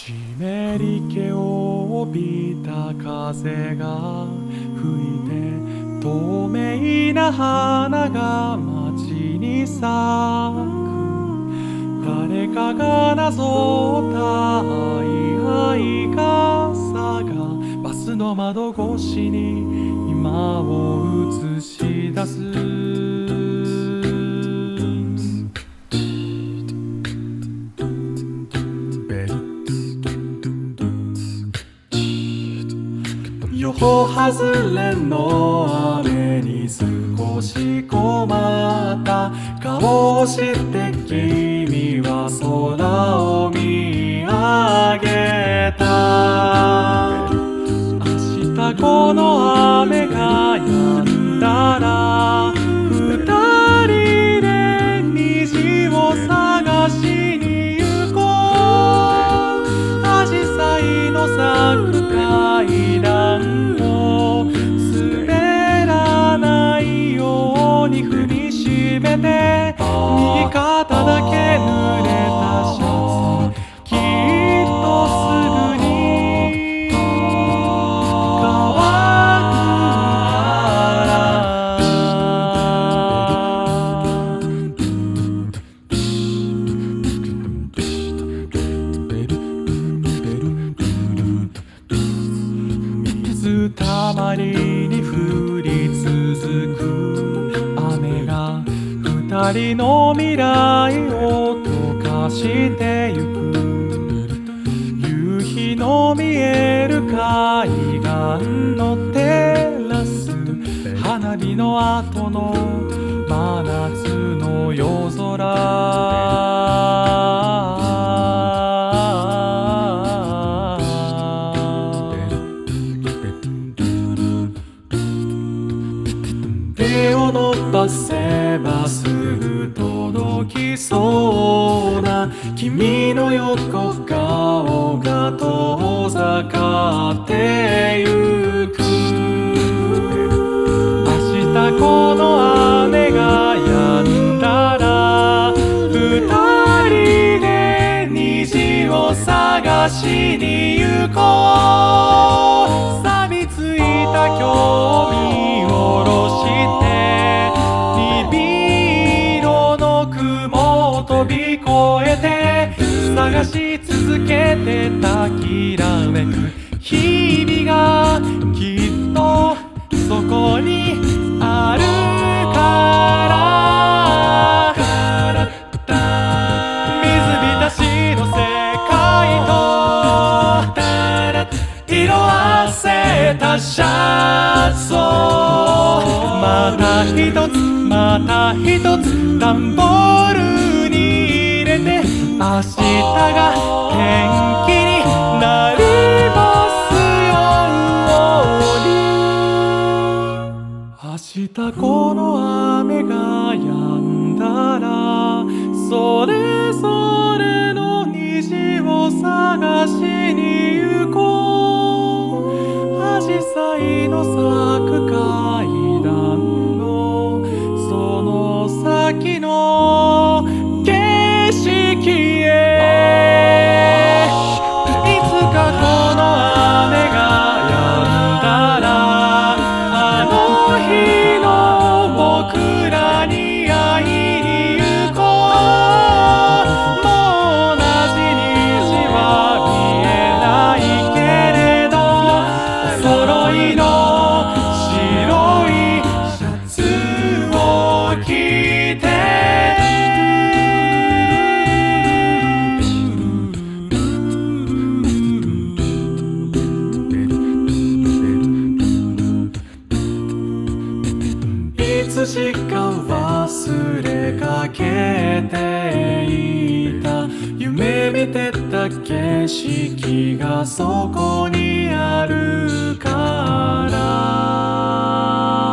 湿り気を帯びた風が吹いて透明な花が街に咲く。誰かがなぞった愛傘がバスの窓越しに今を映し出す。予報外れの雨に少し困った顔をして君は空を見上げた。明日この雨が止んだら二人で虹を探しに行こう。アジサイの咲く階段を滑らないように踏みしめて、右肩だけ濡れたシャツきっとすぐに乾く水たまりに降り続く雨が二人の未来を溶かしてゆく。夕日の見える海岸のテラス、花火の後の真夏の夜空。手を伸ばせばすぐ届きそうな君の横顔が遠ざかってゆく。明日この雨が止んだら二人で虹を探しに行こう。錆びついた今日見下ろして鈍色の雲を飛び越えて探し続けてたきらめく日々がきっとそこにあるから。水浸しの世界と色あせたシャツをまた一つまた一つ段ボールに入れて、明日が元気になりますように。明日この雨が止んだらそれぞれの虹を探しに行こう。アジサイの咲く階段のその先の景色へ。いつかこの雨が止んだらあの日の僕らに会いに行こう。もう同じ虹は見えないけれどお揃いの白いシャツを着ていつしか忘れかけていた夢見てた景色がそこにあるから。